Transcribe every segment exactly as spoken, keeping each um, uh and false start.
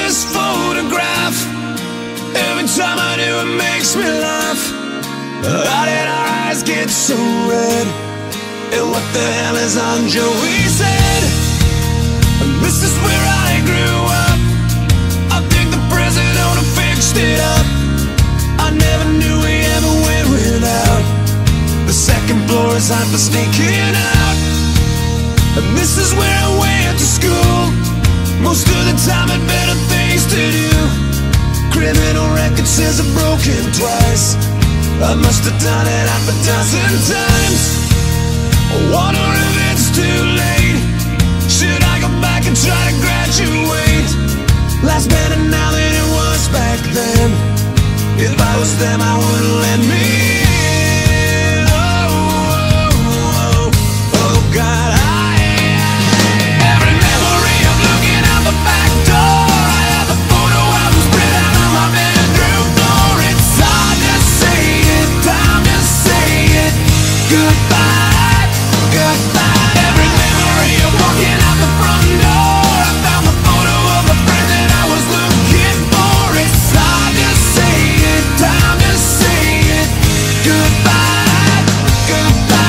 this photograph. Every time I do, it makes me laugh. How did our eyes get so red? And what the hell is on Joey's head? And this is where I grew up. I think the president fixed it up. I never knew we ever went without. The second floor is hot for sneaking out. And this is where I went to school. Most of the time had better things to do. Criminal record says I've broken twice. I must have done it half a dozen times. I wonder if it's too late. Should I go back and try to graduate? Life's better now than it was back then. If I was them, I wouldn't let me in. Oh, oh, oh, oh God, I every memory of looking out the back door. I have the photo album spread out on my bedroom floor. It's hard to say it, time to say it. Goodbye, goodbye. Every memory of walking out the front door. I found the photo of a friend that I was looking for. It's hard to say it, time to say it. Goodbye, goodbye.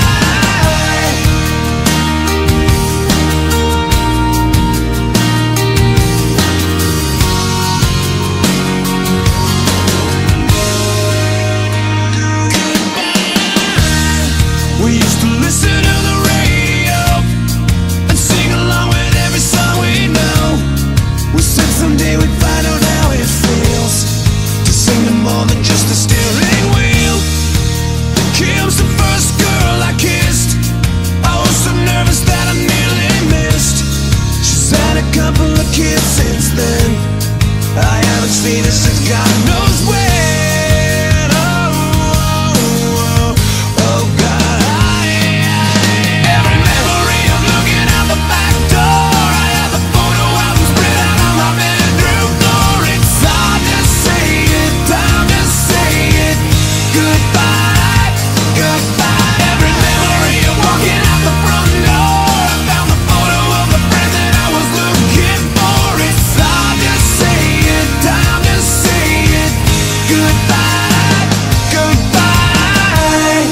We used to listen to the radio and sing along with every song we know. We said someday we'd find out how it feels to sing to more than just a steering wheel. Kim's the first girl I kissed. I was so nervous that I nearly missed. She's had a couple of kids since then. I haven't seen her since God knows when. Oh, oh, oh, oh God, I every memory of looking out the back door. I have the photo album spread out on my bedroom floor. It's hard to say it, time to say it. Goodbye, goodbye. Every memory of walking out the front door. I found the photo of a friend that I was looking for. It's hard to say it, time to say it. Goodbye, goodbye.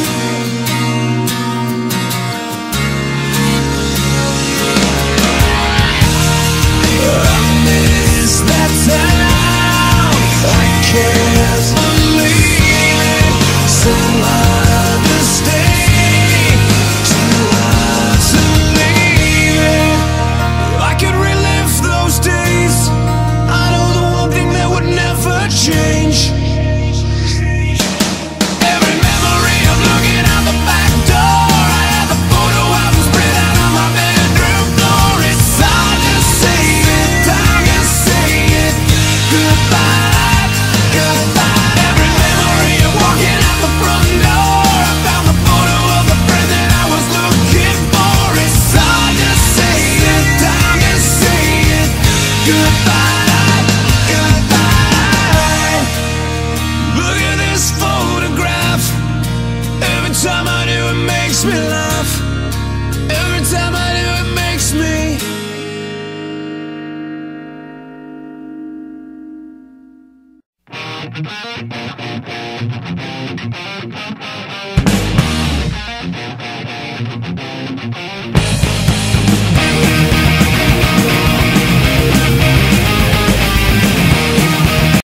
I miss that town. I can't believe it. So hard to stay, too hard to leave it. If I could relive those days, I know the one thing that would never change. Every memory of looking out the back door. I have the photo album spread out on my bedroom floor. It's hard to say it, time to say it. Goodbye, goodbye. Every memory of walking out the front door. I found the photo of a friend that I was looking for. It's hard to say it, time to say it. Goodbye, goodbye. Look at this photograph. Every time I do, it makes me laugh. Every time I do, it makes me.